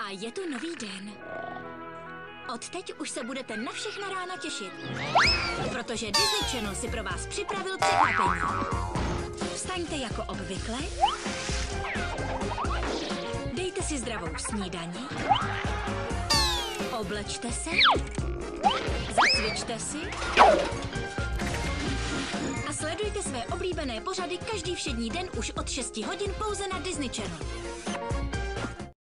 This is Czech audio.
A je tu nový den. Od teď už se budete na všechna rána těšit. Protože Disney Channel si pro vás připravil překvapení. Vstaňte jako obvykle. Dejte si zdravou snídani. Oblečte se. Zacvičte si. A sledujte své oblíbené pořady každý všední den už od 6 hodin pouze na Disney Channel.